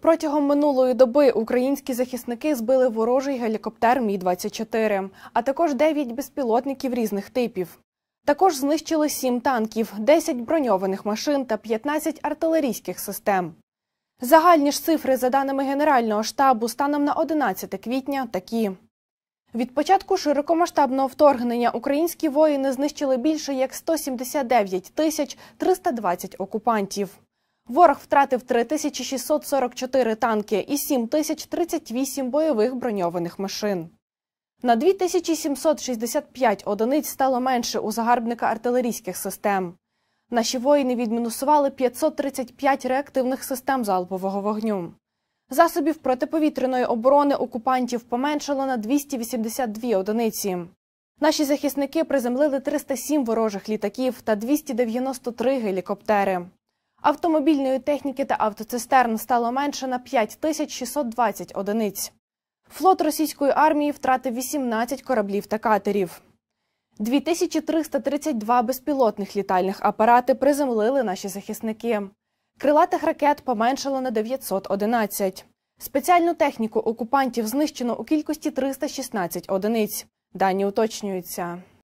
Протягом минулої доби українські захисники збили ворожий гелікоптер Мі-24, а також 9 безпілотників різних типів. Також знищили 7 танків, 10 броньованих машин та 15 артилерійських систем. Загальні ж цифри, за даними Генерального штабу, станом на 11 квітня такі. Від початку широкомасштабного вторгнення українські воїни знищили більше як 179 320 окупантів. Ворог втратив 3644 танки і 7038 бойових броньованих машин. На 2765 одиниць стало менше у загарбника артилерійських систем. Наші воїни відмінусували 535 реактивних систем залпового вогню. Засобів протиповітряної оборони окупантів поменшало на 282 одиниці. Наші захисники приземлили 307 ворожих літаків та 293 гелікоптери. Автомобільної техніки та автоцистерн стало менше на 5620 одиниць. Флот російської армії втратив 18 кораблів та катерів. 2332 безпілотних літальних апарати приземлили наші захисники. Крилатих ракет поменшало на 911. Спеціальну техніку окупантів знищено у кількості 316 одиниць. Дані уточнюються.